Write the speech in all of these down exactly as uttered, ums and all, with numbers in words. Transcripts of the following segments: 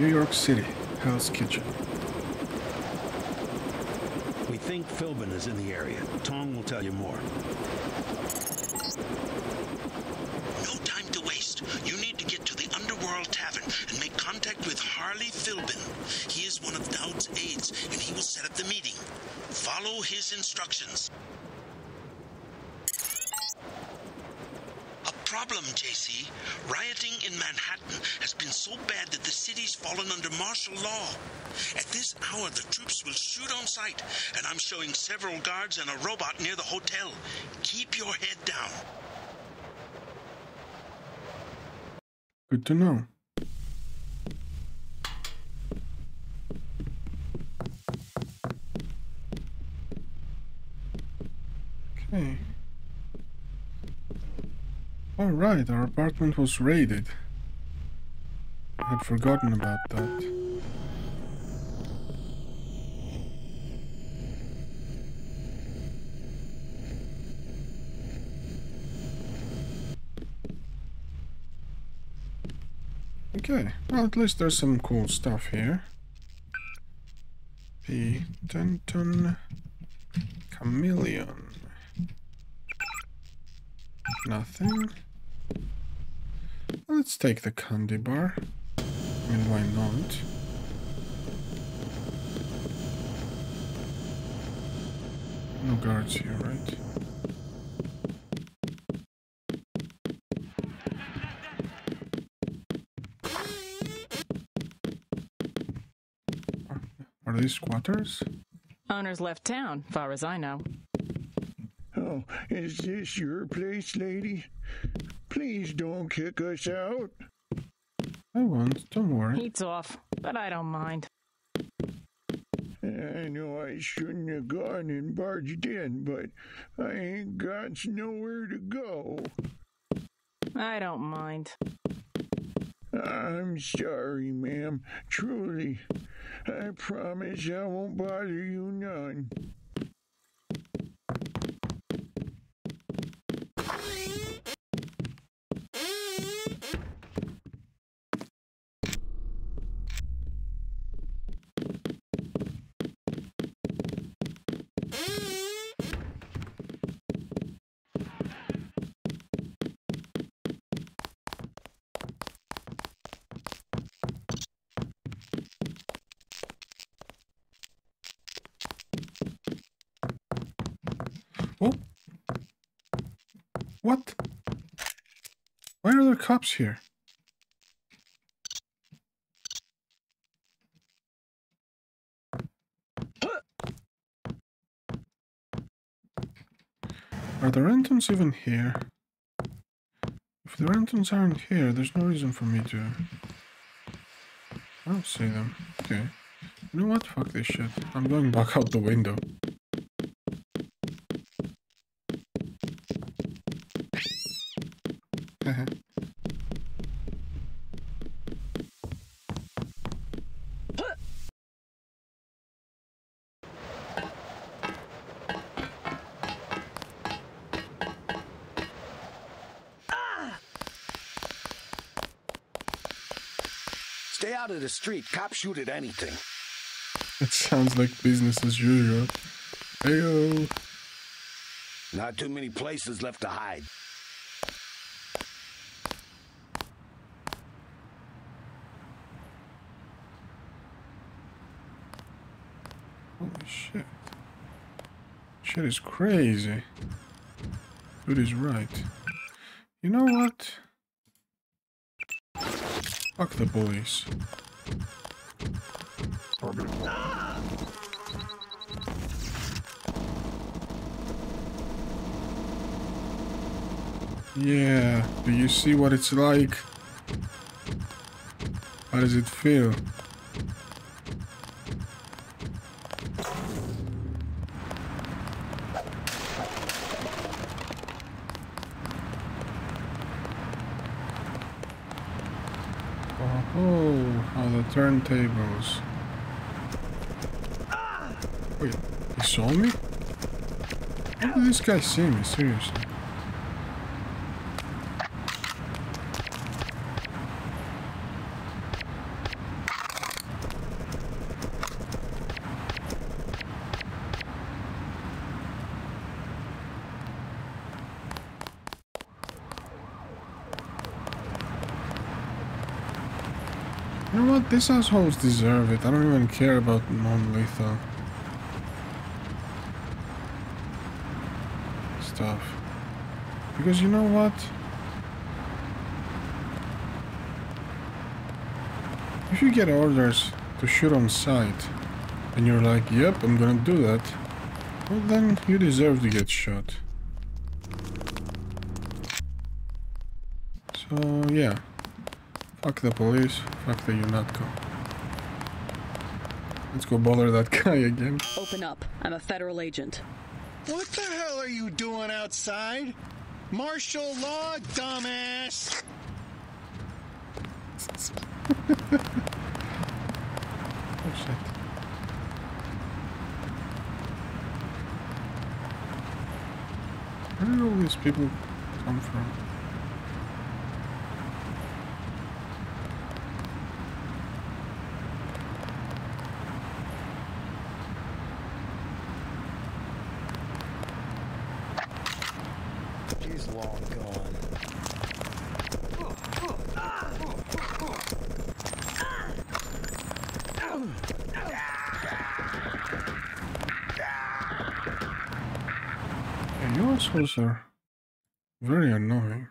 New York City, Hell's Kitchen. We think Filben is in the area. Tong will tell you more. No time to waste. You need to get to the Underworld Tavern and make contact with Harley Filben. He is one of Dowd's aides, and he will set up the meeting. Follow his instructions. A problem, J C. Rioting in Manhattan has been so bad that the city's fallen under martial law. At this hour, the troops will shoot on sight, and I'm showing several guards and a robot near the hotel. Keep your head down. Good to know. Okay. Alright, our apartment was raided. I had forgotten about that. Okay, well, at least there's some cool stuff here. P. Denton Chameleon. Nothing. Let's take the candy bar. I mean, why not? No guards here, right? Are these squatters? Owner's left town, far as I know. Oh, is this your place, lady? Please don't kick us out. I won't, don't worry. Heat's off, but I don't mind. I know I shouldn't have gone and barged in, but I ain't got nowhere to go. I don't mind. I'm sorry, ma'am. Truly. I promise I won't bother you none. Oh. What? Why are there cops here? Are the Rentons even here? If the Rentons aren't here, there's no reason for me to... I don't see them. Okay. You know what? Fuck this shit. I'm going back out the window. Stay out of the street. Cops shoot at anything. It sounds like business as usual. Heyo. Not too many places left to hide. Holy shit. Shit is crazy. Dude is right. You know what? Fuck the bullies. Yeah, do you see what it's like? How does it feel? Oh, oh, the turntables. Wait, he saw me? How did this guy see me? Seriously. You know what? These assholes deserve it. I don't even care about non-lethal stuff. Because you know what? If you get orders to shoot on sight, and you're like, yep, I'm gonna do that, well then you deserve to get shot. So yeah. Fuck the police, fuck the UNATCO. Let's go bother that guy again. Open up. I'm a federal agent. What the hell are you doing outside? Martial law, dumbass! Oh shit. Where did all these people come from? He's long gone. Yeah, you assholes are very annoying.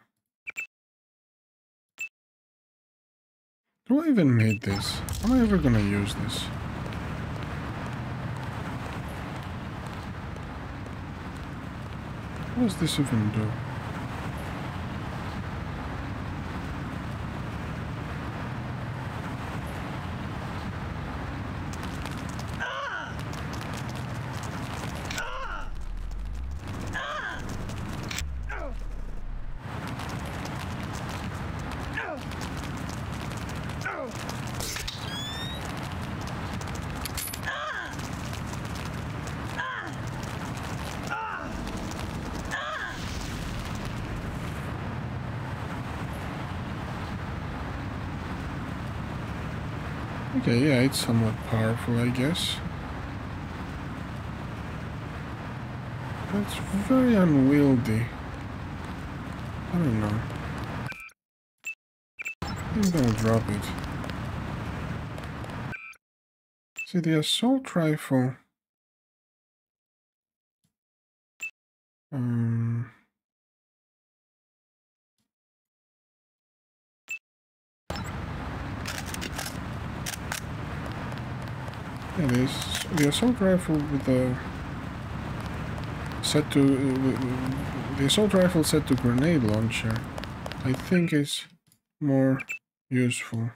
Do I even need this? Am I ever gonna use this? What does this even do? Okay, yeah, it's somewhat powerful, I guess. That's very unwieldy. I don't know. I'm gonna drop it. See, the assault rifle... Um... Yeah, this, the assault rifle with the set to uh, the assault rifle set to grenade launcher, I think is more useful.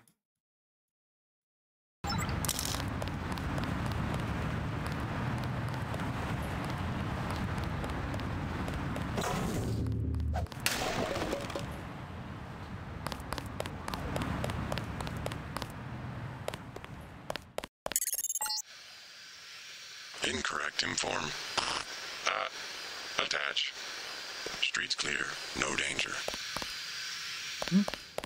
Incorrect inform. Uh, attach. Streets clear. No danger. Hmm?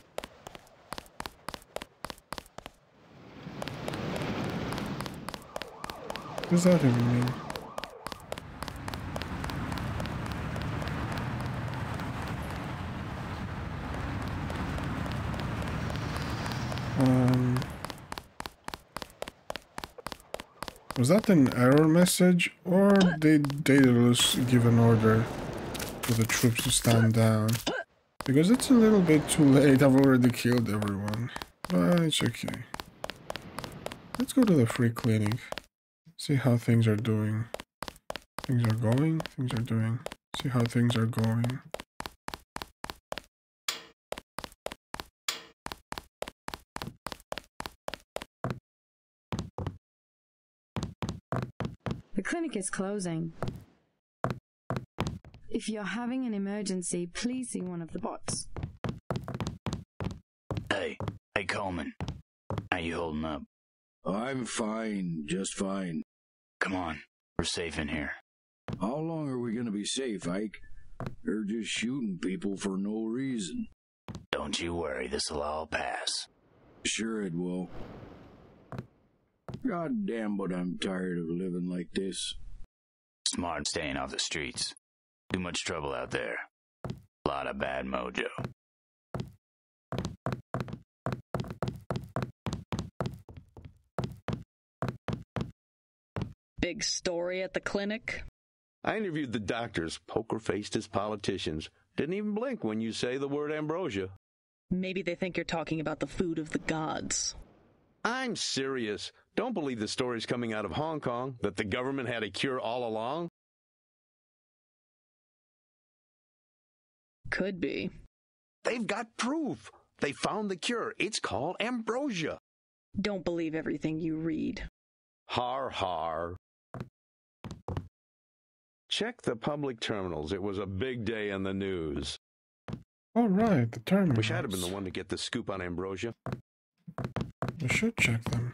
What does that even mean? Um... Was that an error message, or did Daedalus give an order for the troops to stand down? Because it's a little bit too late, I've already killed everyone. But it's okay. Let's go to the free clinic. See how things are doing. Things are going, things are doing. See how things are going. The clinic is closing. If you're having an emergency, please see one of the bots. Hey, hey Coleman. How you holding up? I'm fine, just fine. Come on, we're safe in here. How long are we gonna be safe, Ike? They're just shooting people for no reason. Don't you worry, this'll all pass. Sure it will. God damn, but I'm tired of living like this. Smart staying off the streets. Too much trouble out there. A lot of bad mojo. Big story at the clinic? I interviewed the doctors, poker-faced as politicians. Didn't even blink when you say the word ambrosia. Maybe they think you're talking about the food of the gods. I'm serious. Don't believe the stories coming out of Hong Kong that the government had a cure all along. Could be. They've got proof. They found the cure. It's called ambrosia. Don't believe everything you read. Har har. Check the public terminals. It was a big day in the news. All right, the terminals. Wish I'd have been the one to get the scoop on ambrosia. We should check them.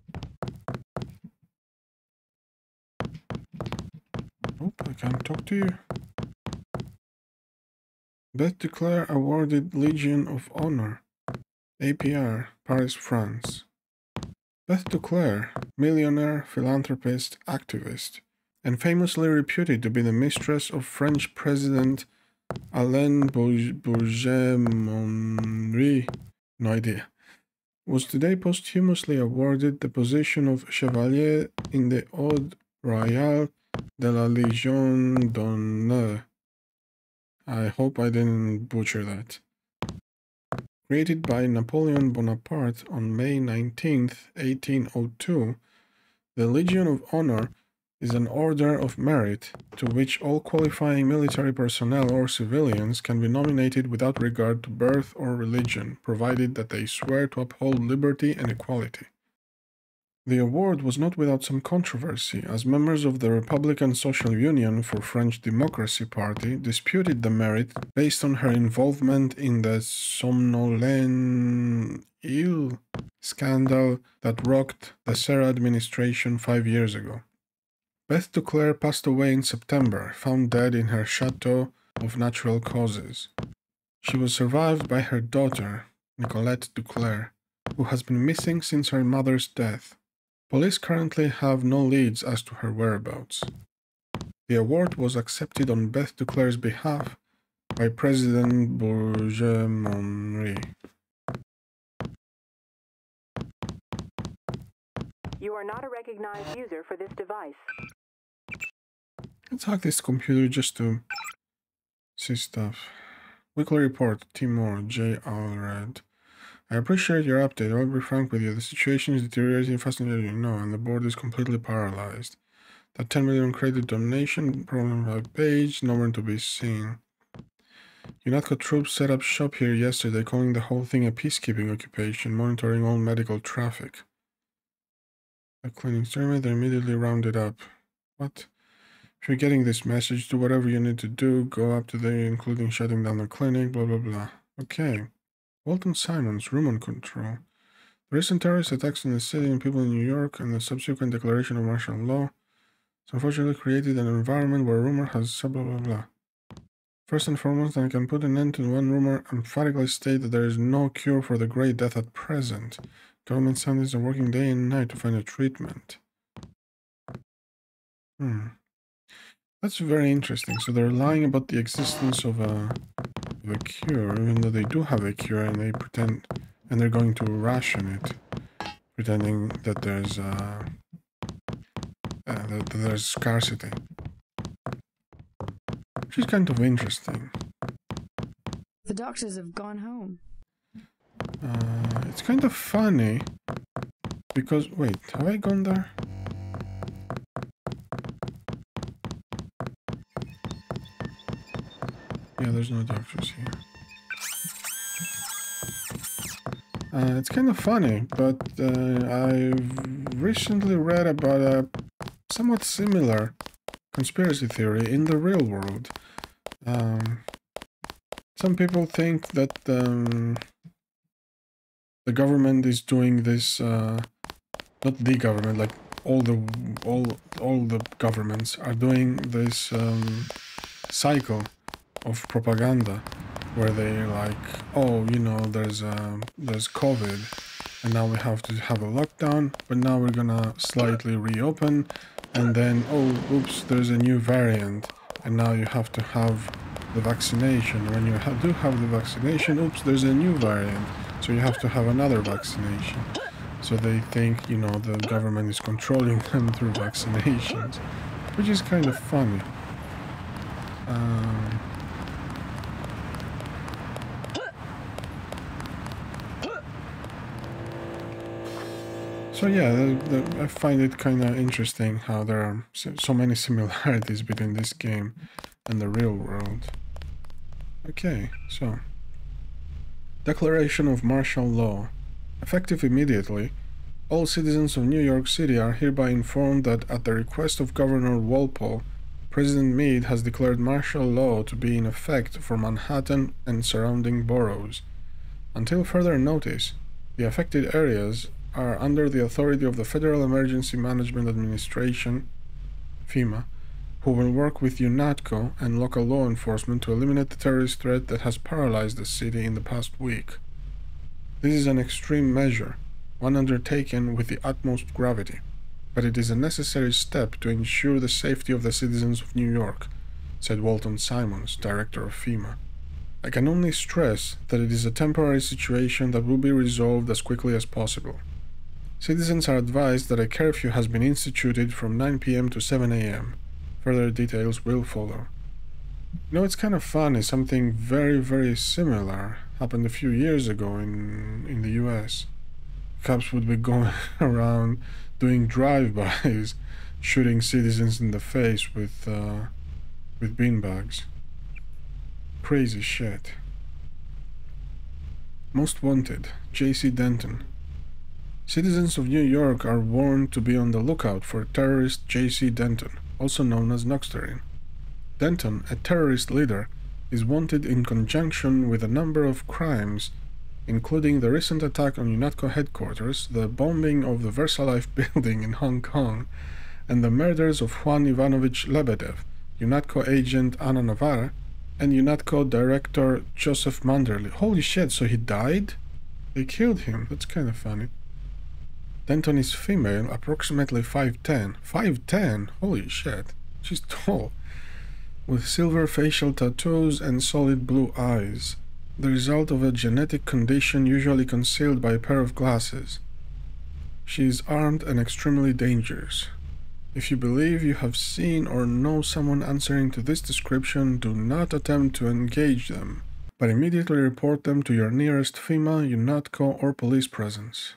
Oop, I can't talk to you. Beth DuClare awarded Legion of Honor. A P R, Paris, France. Beth DuClare, millionaire, philanthropist, activist, and famously reputed to be the mistress of French President Alain Bourget-Monry, no idea, was today posthumously awarded the position of Chevalier in the Ordre Royal de la Légion d'Honneur. I hope I didn't butcher that. Created by Napoleon Bonaparte on May nineteenth, eighteen oh two, the Legion of Honor is an order of merit to which all qualifying military personnel or civilians can be nominated without regard to birth or religion, provided that they swear to uphold liberty and equality. The award was not without some controversy, as members of the Republican Social Union for French Democracy Party disputed the merit based on her involvement in the Somnolene Île scandal that rocked the Serra administration five years ago. Beth DuClare passed away in September, found dead in her chateau of natural causes. She was survived by her daughter, Nicolette DuClare, who has been missing since her mother's death. Police currently have no leads as to her whereabouts. The award was accepted on Beth DuClare's behalf by President Bourget-Monry. You are not a recognized user for this device. Let's hack this computer just to see stuff. Weekly report, Timor, J. Allred. I appreciate your update. I'll be frank with you. The situation is deteriorating faster than you know, and the board is completely paralyzed. That ten million credit donation, problem by page, nowhere to be seen. UNATCO troops set up shop here yesterday, calling the whole thing a peacekeeping occupation, monitoring all medical traffic. The clinic survey, they immediately rounded up. What? If you're getting this message, do whatever you need to do, go up to there, including shutting down the clinic, blah blah blah. Okay. Walton Simons, room on control. The recent terrorist attacks in the city and people in New York and the subsequent declaration of martial law has unfortunately created an environment where rumor has blah blah blah. First and foremost, I can put an end to one rumor and emphatically state that there is no cure for the Great Death at present. Government scientists are working day and night to find a treatment. Hmm. That's very interesting. So they're lying about the existence of a, of a cure, even though they do have a cure, and they pretend, and they're going to ration it, pretending that there's uh, uh, that there's scarcity, which is kind of interesting. The doctors have gone home. Uh, it's kind of funny because wait, have I gone there? Yeah, there's no doctors here. Uh, it's kind of funny, but uh, I've recently read about a somewhat similar conspiracy theory in the real world. Um, some people think that um, the government is doing this, uh, not the government, like all the all all the governments are doing this um, cycle of propaganda, where they're like, oh, you know, there's uh, there's COVID, and now we have to have a lockdown, but now we're gonna slightly reopen, and then, oh, oops, there's a new variant, and now you have to have the vaccination. When you ha do have the vaccination, oops, there's a new variant, so you have to have another vaccination. So they think, you know, the government is controlling them through vaccinations, which is kind of funny. Um, so yeah, the, the, I find it kind of interesting how there are so, so many similarities between this game and the real world. Okay, so declaration of martial law. Effective immediately, all citizens of New York City are hereby informed that at the request of Governor Walpole, President Meade has declared martial law to be in effect for Manhattan and surrounding boroughs. Until further notice, the affected areas are under the authority of the Federal Emergency Management Administration, FEMA, who will work with UNATCO and local law enforcement to eliminate the terrorist threat that has paralyzed the city in the past week. This is an extreme measure, one undertaken with the utmost gravity, but it is a necessary step to ensure the safety of the citizens of New York, said Walton Simons, director of FEMA. I can only stress that it is a temporary situation that will be resolved as quickly as possible. Citizens are advised that a curfew has been instituted from nine p m to seven a m Further details will follow. You know, it's kind of funny, something very, very similar happened a few years ago in, in the U S. Cops would be going around doing drive-bys, shooting citizens in the face with, uh, with beanbags. Crazy shit. Most Wanted, J C Denton. Citizens of New York are warned to be on the lookout for terrorist J C Denton, also known as Noxterin. Denton, a terrorist leader, is wanted in conjunction with a number of crimes, including the recent attack on UNATCO headquarters, the bombing of the Versalife building in Hong Kong, and the murders of Juan Ivanovich Lebedev, UNATCO agent Anna Navarra, and UNATCO director Joseph Manderly. Holy shit, so he died? They killed him. That's kind of funny. Denton is female, approximately five ten. five ten? Holy shit. She's tall. With silver facial tattoos and solid blue eyes. The result of a genetic condition usually concealed by a pair of glasses. She is armed and extremely dangerous. If you believe you have seen or know someone answering to this description, do not attempt to engage them, but immediately report them to your nearest FEMA, UNATCO, or police presence.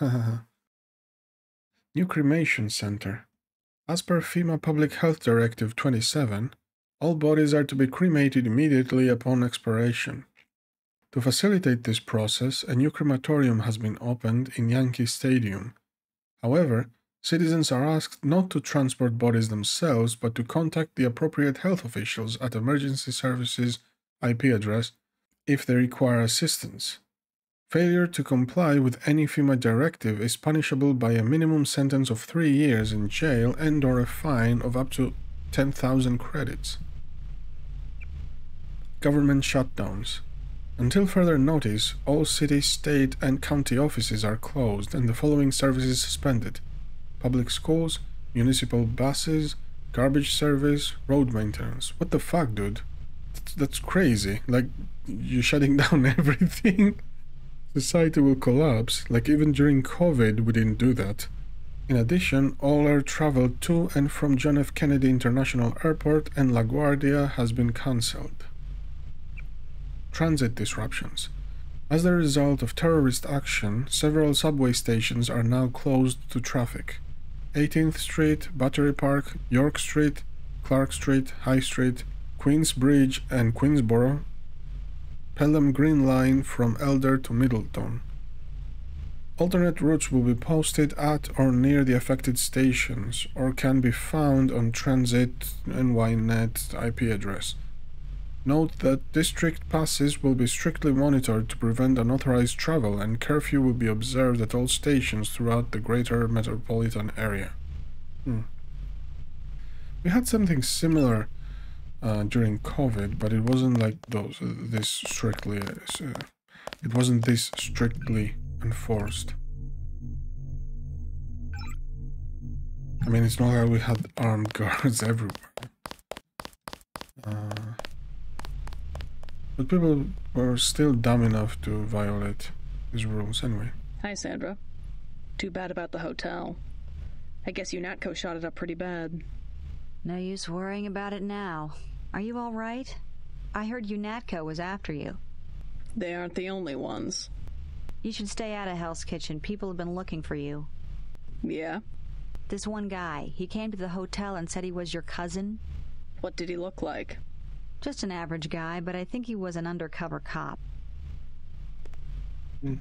New Cremation Center. As per FEMA Public Health Directive twenty-seven, all bodies are to be cremated immediately upon expiration. To facilitate this process, a new crematorium has been opened in Yankee Stadium. However, citizens are asked not to transport bodies themselves, but to contact the appropriate health officials at emergency services I P address if they require assistance. Failure to comply with any FEMA directive is punishable by a minimum sentence of three years in jail and or a fine of up to ten thousand credits. Government shutdowns. Until further notice, all city, state, and county offices are closed and the following services suspended: public schools, municipal buses, garbage service, road maintenance. What the fuck, dude? That's, that's crazy. Like, you're shutting down everything? Society will collapse. Like, even during COVID, we didn't do that. In addition, all air travel to and from John F. Kennedy International Airport and LaGuardia has been cancelled. Transit disruptions. As a result of terrorist action, several subway stations are now closed to traffic. eighteenth Street, Battery Park, York Street, Clark Street, High Street, Queensbridge, and Queensboro. Pelham Green Line from Elder to Middleton. Alternate routes will be posted at or near the affected stations, or can be found on Transit N Y net I P address. Note that district passes will be strictly monitored to prevent unauthorized travel, and curfew will be observed at all stations throughout the greater metropolitan area. Hmm. We had something similar uh, during COVID, but it wasn't like those uh, this strictly. Uh, it wasn't this strictly enforced. I mean, it's not like we had armed guards everywhere. Uh, but people were still dumb enough to violate these rules anyway. Hi, Sandra. Too bad about the hotel. I guess UNATCO shot it up pretty bad. No use worrying about it now. Are you all right? I heard UNATCO was after you. They aren't the only ones. You should stay out of Hell's Kitchen. People have been looking for you. Yeah? This one guy, he came to the hotel and said he was your cousin. What did he look like? Just an average guy, but I think he was an undercover cop. Mm.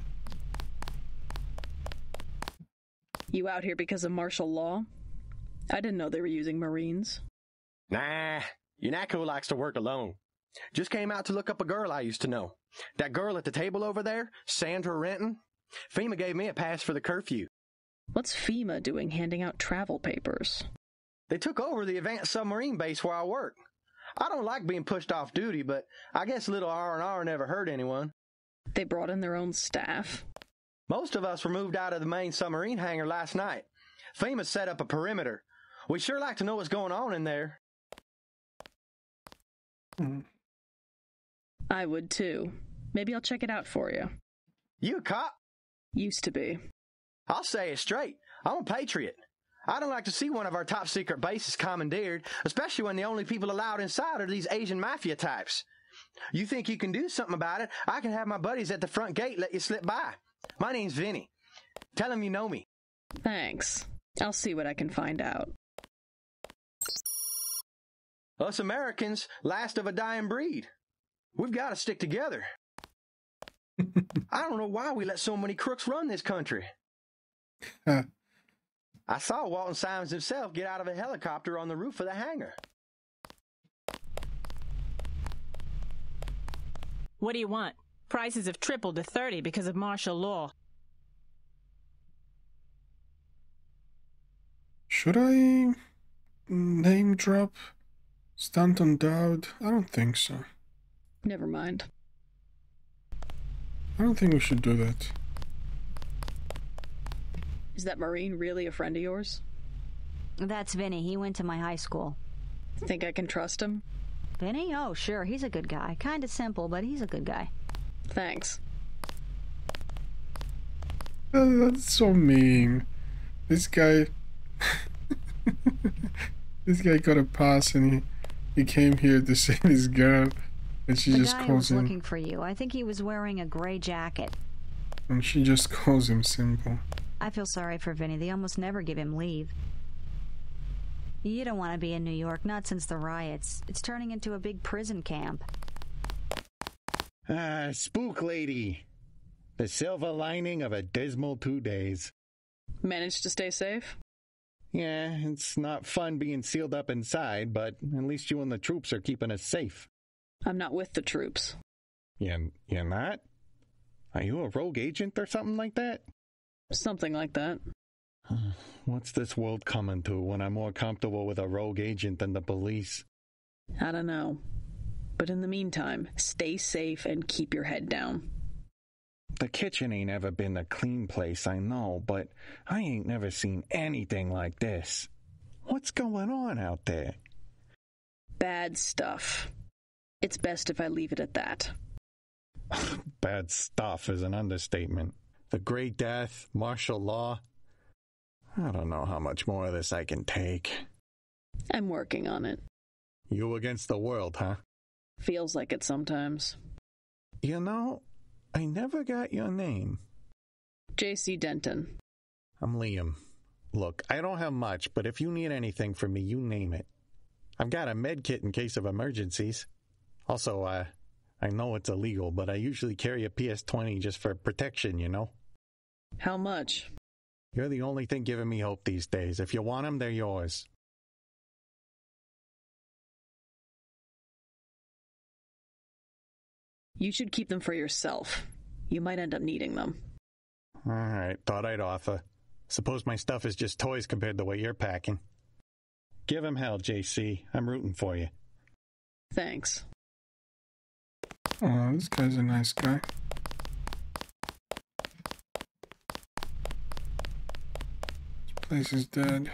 You out here because of martial law? I didn't know they were using Marines. Nah, UNATCO likes to work alone. Just came out to look up a girl I used to know. That girl at the table over there, Sandra Renton. FEMA gave me a pass for the curfew. What's FEMA doing handing out travel papers? They took over the advanced submarine base where I work. I don't like being pushed off duty, but I guess little R and R never hurt anyone. They brought in their own staff? Most of us were moved out of the main submarine hangar last night. FEMA set up a perimeter. We sure like to know what's going on in there. Mm. I would too. Maybe I'll check it out for you. You a cop? Used to be. I'll say it straight. I'm a patriot. I don't like to see one of our top secret bases commandeered, especially when the only people allowed inside are these Asian mafia types. You think you can do something about it? I can have my buddies at the front gate let you slip by. My name's Vinny. Tell them you know me. Thanks. I'll see what I can find out. Us Americans, last of a dying breed. We've got to stick together. I don't know why we let so many crooks run this country. Huh. I saw Walton Simons himself get out of a helicopter on the roof of the hangar. What do you want? Prices have tripled to thirty because of martial law. Should I name drop Stanton Dowd? I don't think so. Never mind. I don't think we should do that. Is that Marine really a friend of yours? That's Vinny. He went to my high school. Think I can trust him? Vinny? Oh, sure. He's a good guy. Kinda simple, but he's a good guy. Thanks. Uh, that's so mean. This guy... this guy got a pass and he, he came here to save his girl. And she the just guy calls was him... looking for you. I think he was wearing a gray jacket. And she just calls him simple. I feel sorry for Vinny. They almost never give him leave. You don't want to be in New York, not since the riots. It's turning into a big prison camp. Ah, spook lady. The silver lining of a dismal two days. Managed to stay safe? Yeah, it's not fun being sealed up inside, but at least you and the troops are keeping us safe. I'm not with the troops. You, you're not? Are you a rogue agent or something like that? Something like that. What's this world coming to when I'm more comfortable with a rogue agent than the police? I don't know. But in the meantime, stay safe and keep your head down. The kitchen ain't ever been a clean place, I know, but I ain't never seen anything like this. What's going on out there? Bad stuff. It's best if I leave it at that. Bad stuff is an understatement. The Great Death, martial law. I don't know how much more of this I can take. I'm working on it. You against the world, huh? Feels like it sometimes. You know, I never got your name. J C Denton. I'm Liam. Look, I don't have much, but if you need anything from me, you name it. I've got a med kit in case of emergencies. Also, uh, I know it's illegal, but I usually carry a P S twenty just for protection, you know? How much? You're the only thing giving me hope these days. If you want them, they're yours. You should keep them for yourself. You might end up needing them. All right, thought I'd offer. Suppose my stuff is just toys compared to what you're packing. Give him hell, J C. I'm rooting for you. Thanks. Oh, this guy's a nice guy. This place is dead.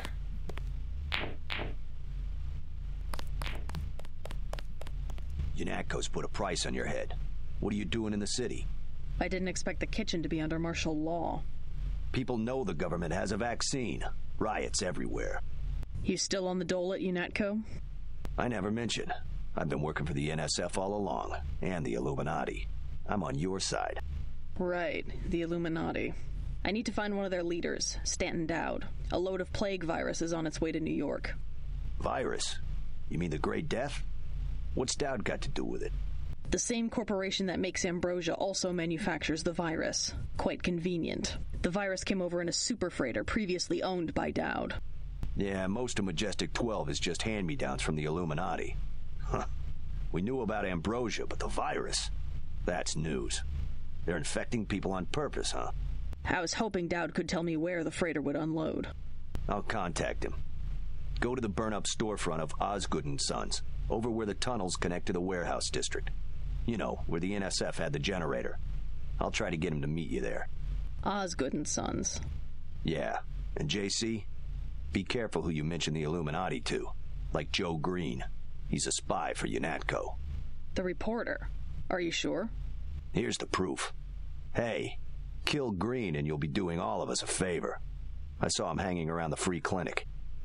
UNATCO's put a price on your head. What are you doing in the city? I didn't expect the kitchen to be under martial law. People know the government has a vaccine. Riots everywhere. You still on the dole at UNATCO? I never mentioned. I've been working for the N S F all along, and the Illuminati. I'm on your side. Right, the Illuminati. I need to find one of their leaders, Stanton Dowd. A load of plague virus is on its way to New York. Virus? You mean the Great Death? What's Dowd got to do with it? The same corporation that makes ambrosia also manufactures the virus. Quite convenient. The virus came over in a super freighter previously owned by Dowd. Yeah, most of Majestic twelve is just hand-me-downs from the Illuminati. Huh. We knew about ambrosia, but the virus? That's news. They're infecting people on purpose, huh? I was hoping Dowd could tell me where the freighter would unload. I'll contact him. Go to the burn-up storefront of Osgood and Sons, over where the tunnels connect to the warehouse district. You know, where the N S F had the generator. I'll try to get him to meet you there. Osgood and Sons. Yeah, and J C, be careful who you mention the Illuminati to. Like Joe Greene. He's a spy for UNATCO. The reporter. Are you sure? Here's the proof. Hey, kill Greene and you'll be doing all of us a favor. I saw him hanging around the free clinic.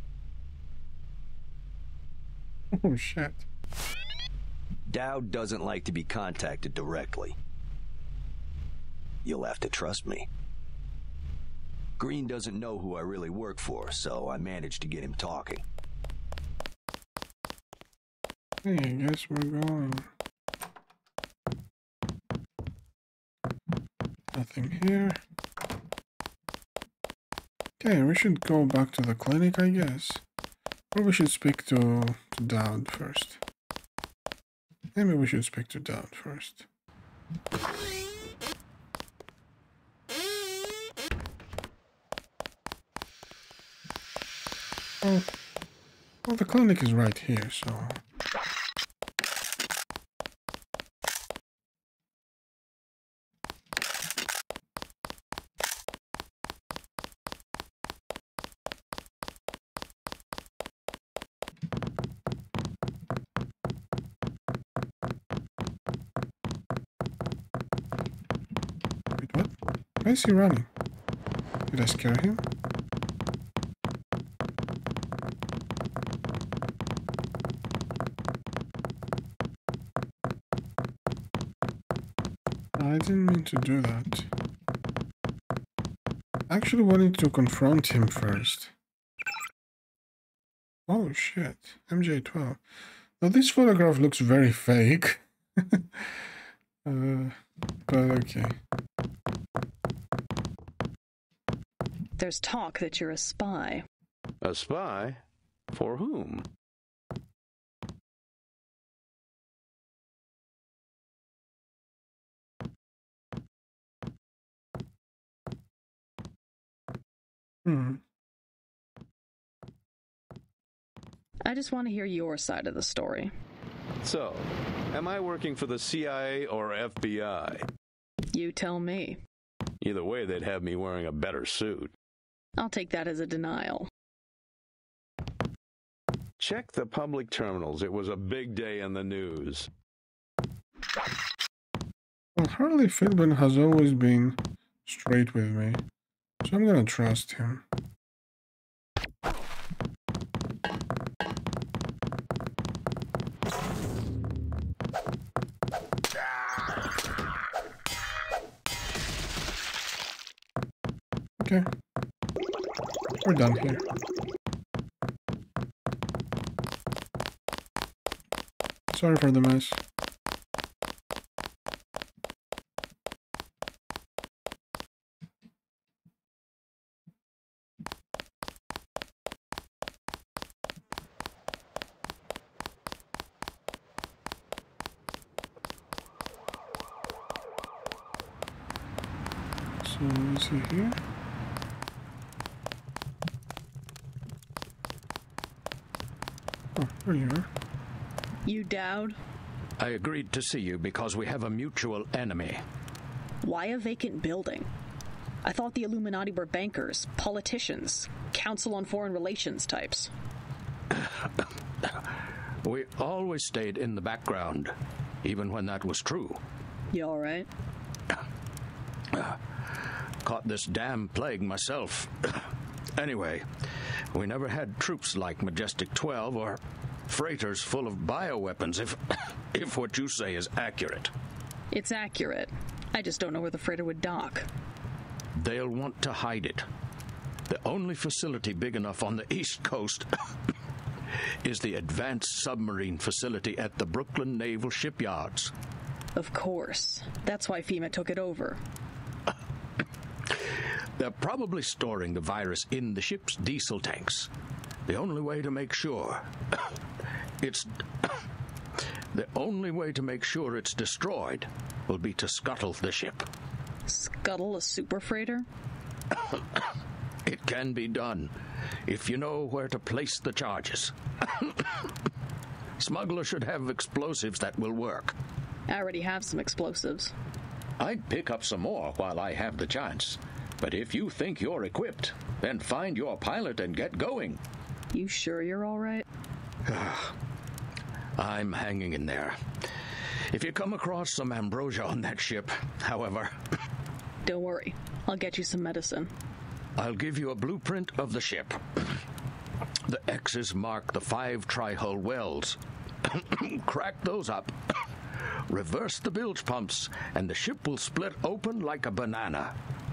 Oh, shit. Dowd doesn't like to be contacted directly. You'll have to trust me. Greene doesn't know who I really work for, so I managed to get him talking. Hey, I guess we're going. Nothing here. Okay, we should go back to the clinic, I guess. Or we should speak to, to Dowd first. Maybe we should speak to Dowd first. Well, well, the clinic is right here, so... Wait, what? Why is he running? Did I scare him? I didn't mean to do that. I actually wanted to confront him first. Oh shit, M J twelve. Now this photograph looks very fake. uh, but okay. There's talk that you're a spy. A spy? For whom? Hmm. I just want to hear your side of the story. So, am I working for the C I A or F B I? You tell me. Either way, they'd have me wearing a better suit. I'll take that as a denial. Check the public terminals. It was a big day in the news. Well, Harley Filben has always been straight with me, so I'm gonna trust him. Okay. We're done here. Sorry for the mess. So, is he here? Oh, there you are. You Dowd? I agreed to see you because we have a mutual enemy. Why a vacant building? I thought the Illuminati were bankers, politicians, Council on Foreign Relations types. We always stayed in the background, even when that was true. You all right? caught this damn plague myself. Anyway, we never had troops like Majestic twelve or freighters full of bioweapons, if, if what you say is accurate. It's accurate. I just don't know where the freighter would dock. They'll want to hide it. The only facility big enough on the East Coast is the Advanced Submarine Facility at the Brooklyn Naval Shipyards. Of course. That's why FEMA took it over. They're probably storing the virus in the ship's diesel tanks. The only way to make sure it's the only way to make sure it's destroyed will be to scuttle the ship. Scuttle a super freighter? It can be done if you know where to place the charges. Smuggler should have explosives that will work. I already have some explosives. I'd pick up some more while I have the chance. But if you think you're equipped, then find your pilot and get going. You sure you're all right? I'm hanging in there. If you come across some ambrosia on that ship, however... Don't worry. I'll get you some medicine. I'll give you a blueprint of the ship. The X's mark the five tri-hull wells. Crack those up. Reverse the bilge pumps, and the ship will split open like a banana.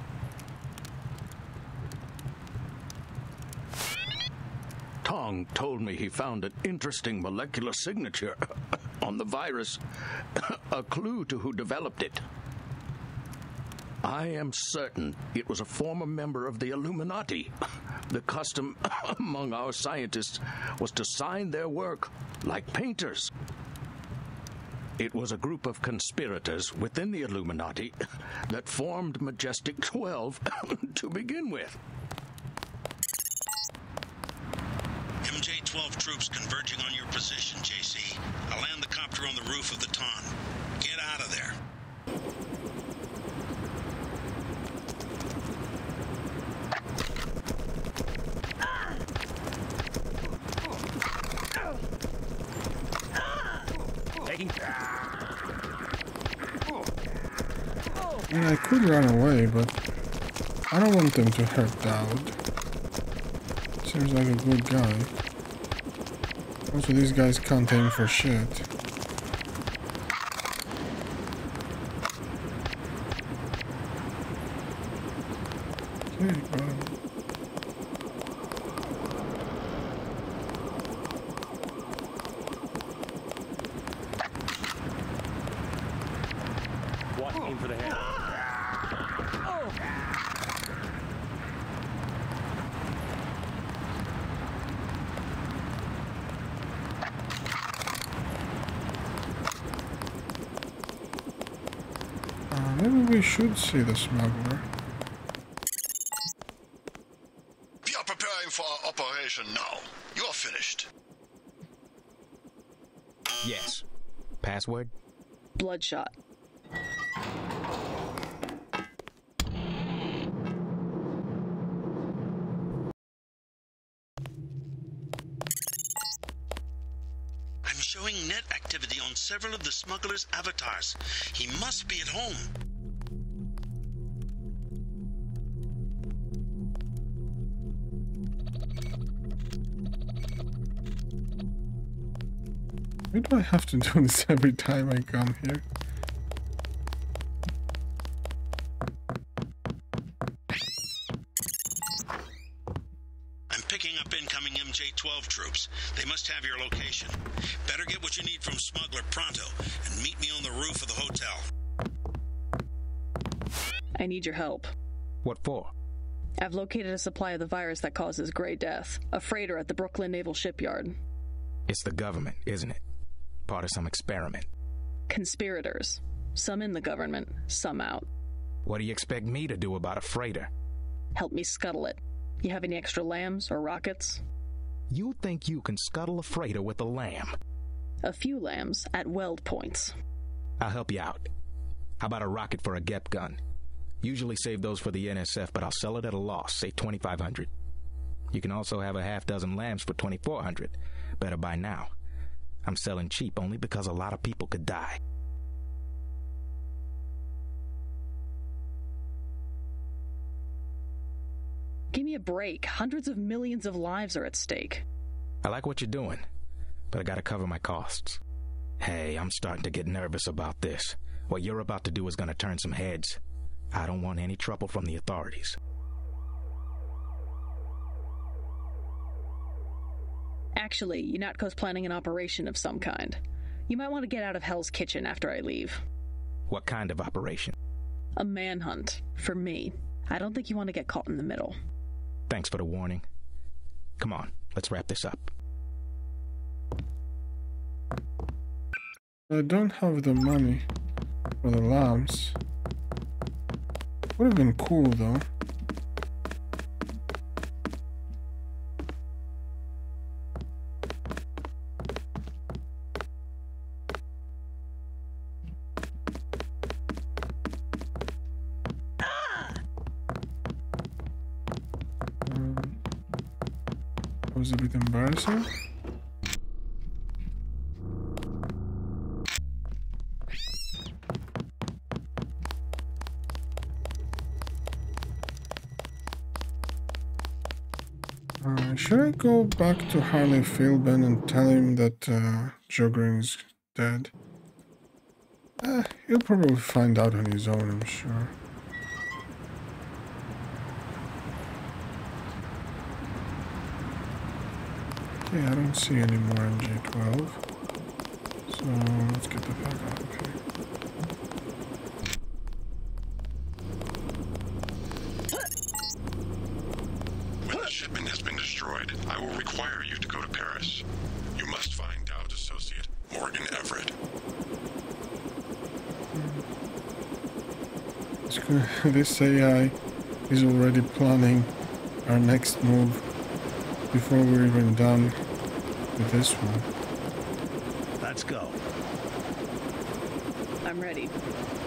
Tong told me he found an interesting molecular signature on the virus, a clue to who developed it. I am certain it was a former member of the Illuminati. The custom among our scientists was to sign their work like painters. It was a group of conspirators within the Illuminati that formed Majestic twelve to begin with. M J twelve troops converging on your position, J C. I'll land the copter on the roof of the Ton. Get out of there. Taking... I mean, I could run away, but I don't want them to hurt Dowd. Seems like a good guy. Also, these guys can't aim for shit. Okay, bro. What aim for the head? Uh, maybe we should see the smuggler. We are preparing for our operation now. You are finished. Yes. Password? Bloodshot. I'm showing net activity on several of the smuggler's avatars. He must be at home. Why do I have to do this every time I come here? I'm picking up incoming M J twelve troops. They must have your location. Better get what you need from Smuggler pronto and meet me on the roof of the hotel. I need your help. What for? I've located a supply of the virus that causes Grey Death. A freighter at the Brooklyn Naval Shipyard. It's the government, isn't it? Part of some experiment. Conspirators. Some in the government, some out. What do you expect me to do about a freighter? Help me scuttle it. You have any extra lambs or rockets? You think you can scuttle a freighter with a lamb? A few lambs at weld points. I'll help you out. How about a rocket for a G E P gun? Usually save those for the N S F, but I'll sell it at a loss, say twenty-five hundred. You can also have a half dozen lambs for twenty-four hundred. Better buy now. I'm selling cheap only because a lot of people could die. Give me a break. Hundreds of millions of lives are at stake. I like what you're doing, but I gotta cover my costs. Hey, I'm starting to get nervous about this. What you're about to do is gonna turn some heads. I don't want any trouble from the authorities. Actually, UNATCO's planning an operation of some kind. You might want to get out of Hell's Kitchen after I leave. What kind of operation? A manhunt. For me. I don't think you want to get caught in the middle. Thanks for the warning. Come on, let's wrap this up. I don't have the money for the lamps. Would have been cool though. Was a bit embarrassing. Uh, should I go back to Harley Filben and tell him that uh, Joe Greene's dead? Uh, he'll probably find out on his own, I'm sure. Okay, I don't see any more M J twelve. So let's get the fuck out of here. When the shipment has been destroyed, I will require you to go to Paris. You must find Dowd's associate, Morgan Everett. This A I is already planning our next move before we're even done with this one. Let's go. I'm ready.